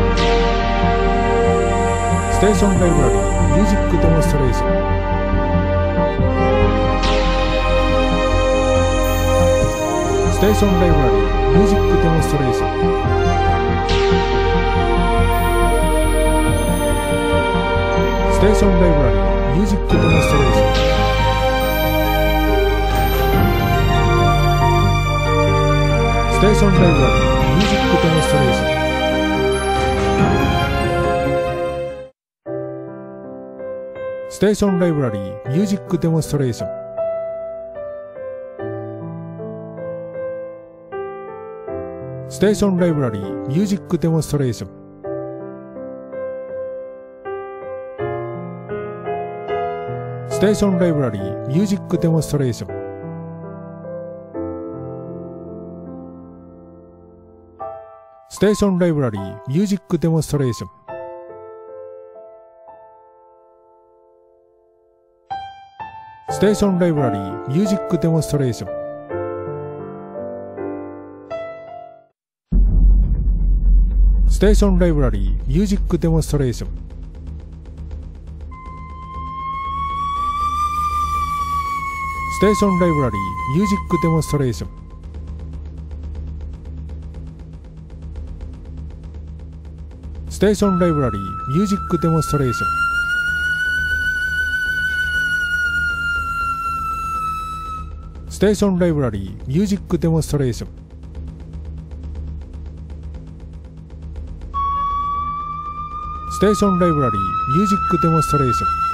ステーションライブラリーミュージックデモンストレーション。ステーションライブラリーミュージックデモンストレーション。ステーションライブラリーミュージックデモンストレーション。ステーションライブラリーミュージックデモンストレーション。ステーションライブラリーミュージックデモンストレーション。ステーションライブラリーミュージックデモンストレーション。ステーションライブラリーミュージックデモンストレーション。ステーションライブラリーミュージックデモンストレーション。ステーションライブラリーミュージックデモンストレーション。ステーションライブラリーミュージックデモンストレーション。ステーションライブラリーミュージックデモンストレーション。ステーションライブラリーミュージックデモンストレーション。ステーションライブラリーミュージックデモンストレーション。ステーションライブラリーミュージックデモンストレーション。